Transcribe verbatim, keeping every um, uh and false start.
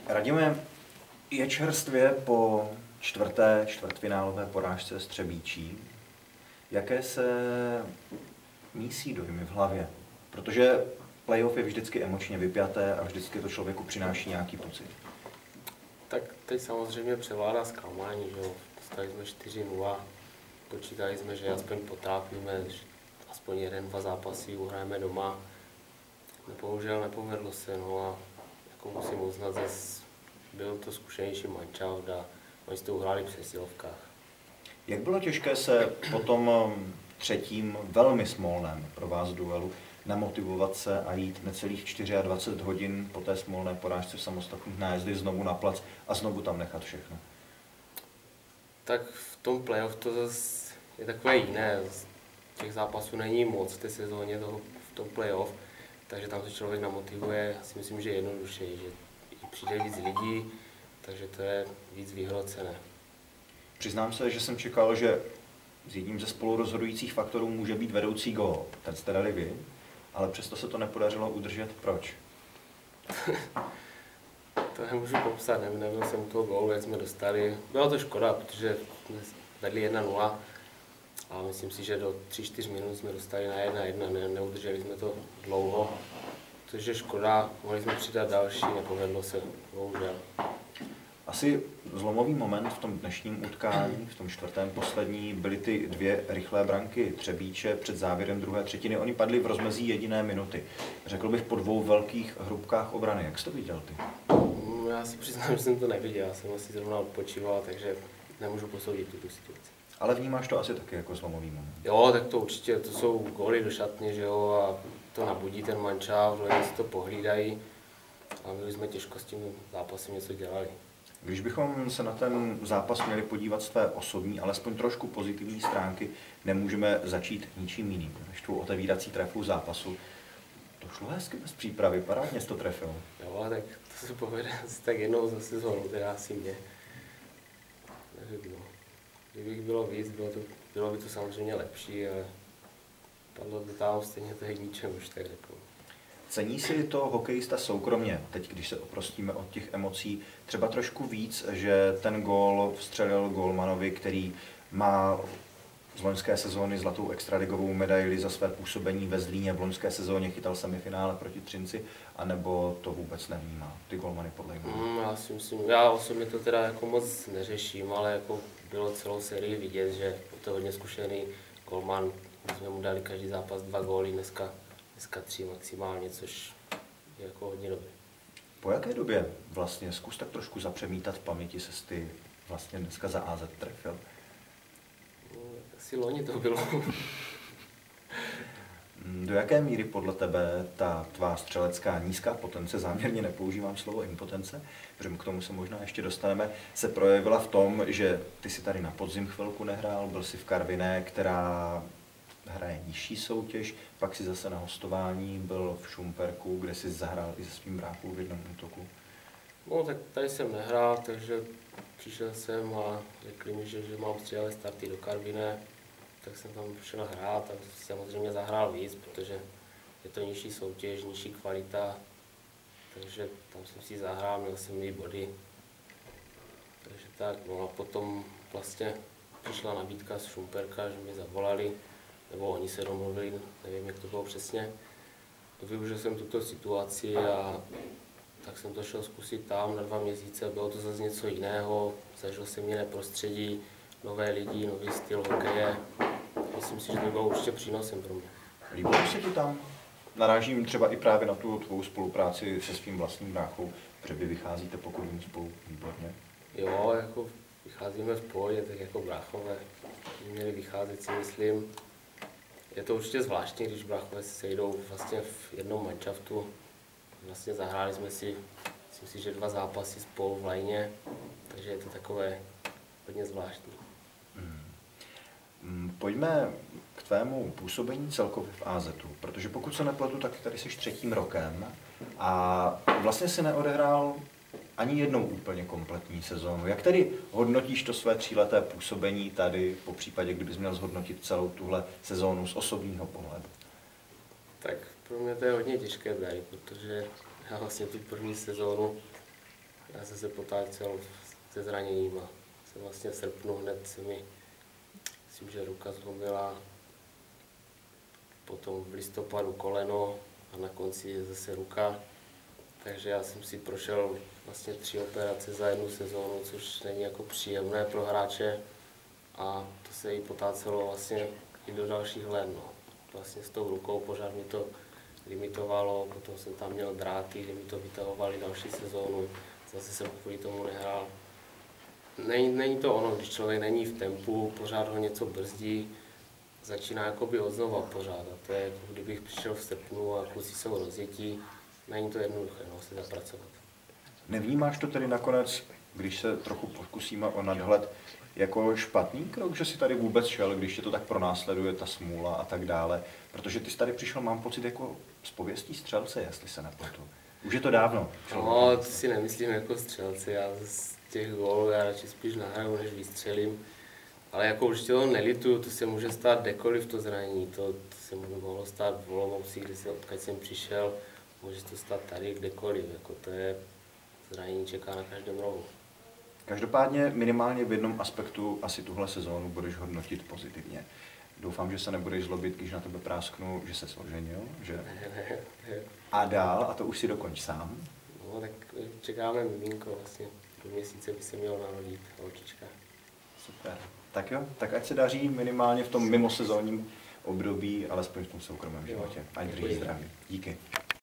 Radíme, je čerstvě po čtvrté čtvrtfinálové porážce s Třebíčí. Jaké se mísí dojmy v hlavě? Protože playoff je vždycky emočně vypjaté a vždycky to člověku přináší nějaký pocit. Tak teď samozřejmě převládá zklamání, že jo. Dostali jsme čtyři nula, počítali jsme, že aspoň potrápíme, že aspoň jeden, dva zápasy uhrajeme doma. Bohužel nepovedlo se, no a jako musím uznat, že byl to zkušenější mančaft a oni si to uhráli při silovkách. Jak bylo těžké se po tom třetím velmi smolném pro vás duelu namotivovat se a jít necelých dvacet čtyři hodin po té smolné porážce v samostatných nájezdech znovu na plac a znovu tam nechat všechno? Tak v tom playoff to zase je takové jiné. Těch zápasů není moc v té sezóně toho, v tom playoff, takže tam se člověk namotivuje. Já si myslím, že jednoduše, že přijde víc lidí, takže to je víc vyhrocené. Přiznám se, že jsem čekal, že s jedním ze spolurozhodujících faktorů může být vedoucí gól. Ten jste dali vy, ale přesto se to nepodařilo udržet. Proč? To nemůžu popsat, ne, nebyl jsem u toho gólu, jak jsme dostali. Byla to škoda, protože jsme vedli jedna nula a myslím si, že do tři čtyři minut jsme dostali na jedna jedna, ne, neudrželi jsme to dlouho. Což je škoda, mohli jsme přidat další, nepovedlo se, bohužel. Asi zlomový moment v tom dnešním utkání, v tom čtvrtém poslední, byly ty dvě rychlé branky Třebíče před závěrem druhé třetiny. Oni padly v rozmezí jediné minuty. Řekl bych po dvou velkých hrubkách obrany. Jak jsi to viděl ty? Já si přiznám, že jsem to neviděl. Já jsem asi zrovna odpočíval, takže nemůžu posoudit tuto situaci. Ale vnímáš to asi taky jako zlomový moment? Jo, tak to určitě. To jsou góly do šatny, že jo, a to nabudí ten mančaft, oni si to pohlídají a my jsme těžko s tím zápasem něco dělali. Když bychom se na ten zápas měli podívat z tvé osobní, alespoň trošku pozitivní stránky, nemůžeme začít ničím jiným, než tu otevírací trefu zápasu. To šlo hezky bez přípravy, parádně jsi to trefil. Jo, tak to se povede asi tak jednou za sezónu, teda asi mě. Nevím, no. Kdybych bylo víc, bylo, to, bylo by to samozřejmě lepší, ale padlo to tam stejně to je k ničemu, už tak řeknu. Cení si to hokejista soukromně, teď když se oprostíme od těch emocí, třeba trošku víc, že ten gól vstřelil gólmanovi, který má z loňské sezóny zlatou extraligovou medaili za své působení ve Zlíně, v loňské sezóně chytal semifinále proti Třinci, anebo to vůbec nevnímá, ty gólmany podle něj? Mm, já si myslím, já osobně to teda jako moc neřeším, ale jako bylo celou sérii vidět, že to je hodně zkušený gólman, jsme mu dali každý zápas dva góly, dneska Dneska tři maximálně, což je jako hodně dobré. Po jaké době vlastně, zkus tak trošku zapřemítat v paměti, se ty vlastně dneska za á zet trefil? No, asi loni to bylo. Do jaké míry podle tebe ta tvá střelecká nízká potence, záměrně nepoužívám slovo impotence, protože k tomu se možná ještě dostaneme, se projevila v tom, že ty si tady na podzim chvilku nehrál, byl si v Karviné, která hraje nižší soutěž, pak si zase na hostování byl v Šumperku, kde si zahrál i se svým bráchou v jednom útoku. No tak tady jsem nehrál, takže přišel jsem a řekli mi, že, že mám střídavé starty do Karviné, tak jsem tam šel hrát a samozřejmě zahrál víc, protože je to nižší soutěž, nižší kvalita, takže tam jsem si zahrál, měl jsem i body. Takže tak, no a potom vlastně přišla nabídka z Šumperka, že mi zavolali, nebo oni se domluvili, nevím, jak to bylo přesně. Využil jsem tuto situaci a tak jsem to šel zkusit tam na dva měsíce, bylo to zase něco jiného, zažil jsem jiné prostředí, nové lidi, nový styl hokeje. Myslím si, že to bylo určitě přínosem pro mě. Líbilo se ti tam? Narážím třeba i právě na tu tvou spolupráci se svým vlastním bráchou, protože vy vycházíte pokud vím spolu výborně. Jo, jako vycházíme v pohodě, tak jako bráchové měli vycházet, si myslím. Je to určitě zvláštní, když bráchové se sejdou vlastně v jednom manšaftu. Vlastně zahráli jsme si, myslím si, že dva zápasy spolu v lajně, takže je to takové hodně zvláštní. Hmm. Pojďme k tvému působení celkově v á zetu, protože pokud se nepletu, tak tady jsi třetím rokem a vlastně si neodehrál ani jednou úplně kompletní sezónu. Jak tedy hodnotíš to své tříleté působení tady, po případě, kdybys měl zhodnotit celou tuhle sezónu z osobního pohledu? Tak pro mě to je hodně těžké tady, protože já vlastně tu první sezónu Já jsem se potácel se zraněním a jsem vlastně v srpnu hned se mi, myslím, že ruka zlomila, potom v listopadu koleno a na konci je zase ruka. Takže já jsem si prošel vlastně tři operace za jednu sezónu, což není jako příjemné pro hráče a to se jí potácelo vlastně i do dalších let. No. Vlastně s tou rukou pořád mi to limitovalo, potom jsem tam měl dráty, kdy mi to vytahovali další sezónu, zase jsem kvůli tomu nehrál. Není, není to ono, když člověk není v tempu, pořád ho něco brzdí, začíná jakoby odznova pořád a to je, jako kdybych přišel v srpnu a kluci jsou rozjetí, není to jednoduché, no, se zapracovat. Nevnímáš to tedy nakonec, když se trochu pokusíme o nadhled, jako špatný krok, že si tady vůbec šel, když tě to tak pronásleduje, ta smůla a tak dále? Protože ty jsi tady přišel, mám pocit, jako z pověstí střelce, jestli se nepletu. Už je to dávno. No, to si nemyslím jako střelci, já z těch gólů já radši spíš nahraju, než vystřelím. Ale jako určitě to nelituju, to se může stát kdekoliv to zranění, to, to se mohlo stát v Olomouci, kde se, odkud jsem přišel, může to stát tady kdekoliv, jako to je zranění čeká na každém rohu. Každopádně minimálně v jednom aspektu asi tuhle sezónu budeš hodnotit pozitivně. Doufám, že se nebudeš zlobit, když na tebe prásknu, že se oženil, že? Ne, ne, ne. A dál, a to už si dokonč sám. No, tak čekáme miminko vlastně, do měsíce by se mělo narodit holčička. Super. Tak jo, tak ať se daří minimálně v tom mimosezónním období, alespoň v tom soukromém životě. Ať drží zdraví. Díky.